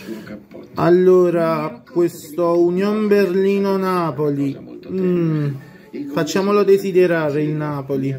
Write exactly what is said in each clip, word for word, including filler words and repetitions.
Allora, questo Union Berlino-Napoli, mm, facciamolo desiderare il Napoli.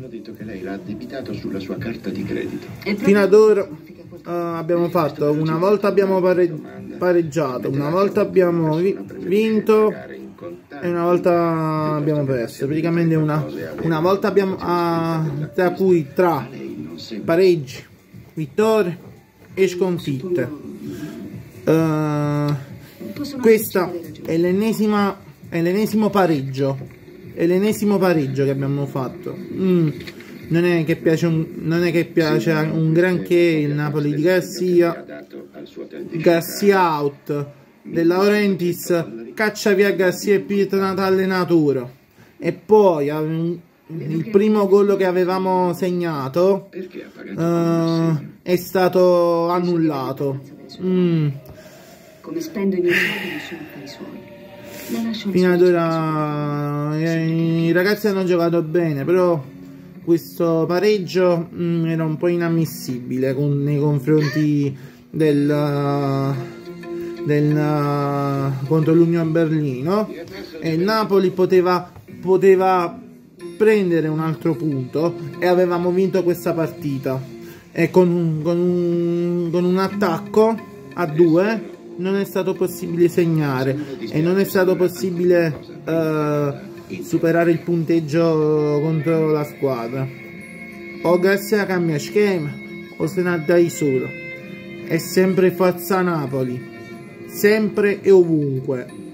Fino ad ora uh, abbiamo fatto, una volta abbiamo pare pareggiato, una volta abbiamo vi vinto e una volta abbiamo perso. Praticamente una, una volta abbiamo, uh, tra cui tra pareggi, vittorie e sconfitte. Uh, questa è l'ennesima è l'ennesimo pareggio è l'ennesimo pareggio che abbiamo fatto. mm, non è che piace un, non è che piace un granché il Napoli di Garcia. Garcia out, De Laurentiis caccia via Garcia e ritornato all'allenatore, e poi il primo gol che avevamo segnato uh, è stato annullato. mm. Come spendo i miei soldi non sono per i suoi. Fino ad ora eh, i ragazzi hanno giocato bene, però questo pareggio mh, era un po' inammissibile con, nei confronti del, uh, del uh, contro l'Union Berlino, e il Napoli poteva, poteva prendere un altro punto e avevamo vinto questa partita, e con un, con un, con un attacco a due non è stato possibile segnare e non è stato possibile uh, superare il punteggio contro la squadra. O Garcia cambia schema o se ne dai solo. È sempre forza Napoli, sempre e ovunque.